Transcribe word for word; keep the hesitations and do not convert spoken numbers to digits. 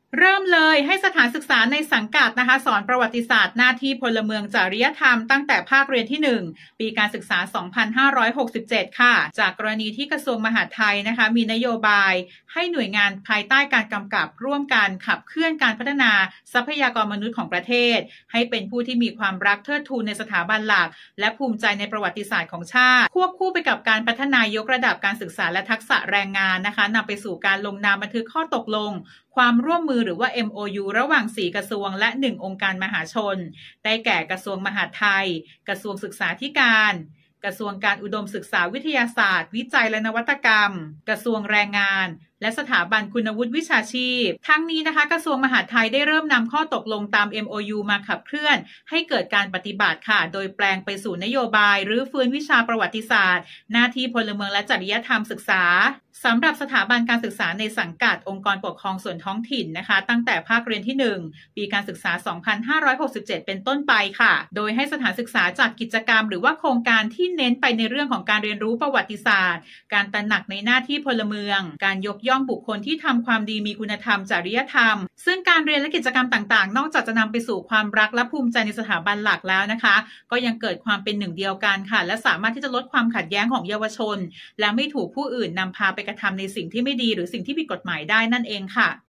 เริ่มเลยให้สถานศึกษาในสังกัดนะคะสอนประวัติศาสตร์หน้าที่พลเมืองจริยธรรมตั้งแต่ภาคเรียนที่หนึ่งปีการศึกษา สองพันห้าร้อยหกสิบเจ็ด ค่ะจากกรณีที่กระทรวงมหาดไทยนะคะมีนโยบายให้หน่วยงานภายใต้การกำกับร่วมกันขับเคลื่อนการพัฒนาทรัพยากรมนุษย์ของประเทศให้เป็นผู้ที่มีความรักเทิดทูนในสถาบันหลักและภูมิใจในประวัติศาสตร์ของชาติควบคู่ไปกับการพัฒนายกระดับการศึกษาและทักษะแรงงานนะคะนำไปสู่การลงนามบันทึกข้อตกลงความร่วมมือหรือว่า เอ็ม โอ ยู ระหว่างสี่กระทรวงและหนึ่งองค์การมหาชนได้แก่กระทรวงมหาดไทยกระทรวงศึกษาธิการกระทรวงการอุดมศึกษาวิทยาศาสตร์วิจัยและนวัตกรรมกระทรวงแรงงานและสถาบันคุณวุฒิวิชาชีพทั้งนี้นะคะกระทรวงมหาดไทยได้เริ่มนำข้อตกลงตาม เอ็ม โอ ยู มาขับเคลื่อนให้เกิดการปฏิบัติค่ะโดยแปลงไปสู่นโยบายหรือฟื้นวิชาประวัติศาสตร์หน้าที่พลเมืองและจริยธรรมศึกษาสำหรับสถาบันการศึกษาในสังกัดองค์กรปกครองส่วนท้องถิ่นนะคะตั้งแต่ภาคเรียนที่หนึ่งปีการศึกษา สองพันห้าร้อยหกสิบเจ็ด เป็นต้นไปค่ะโดยให้สถานศึกษาจัดกิจกรรมหรือว่าโครงการที่เน้นไปในเรื่องของการเรียนรู้ประวัติศาสตร์การตระหนักในหน้าที่พลเมืองการยกย่องบุคคลที่ทำความดีมีคุณธรรมจริยธรรมซึ่งการเรียนและกิจกรรมต่างๆนอกจากจะนำไปสู่ความรักและภูมิใจในสถาบันหลักแล้วนะคะก็ยังเกิดความเป็นหนึ่งเดียวกันค่ะและสามารถที่จะลดความขัดแย้งของเยาวชนและไม่ถูกผู้อื่นนำพาไปกระทำในสิ่งที่ไม่ดีหรือสิ่งที่ผิดกฎหมายได้นั่นเองค่ะ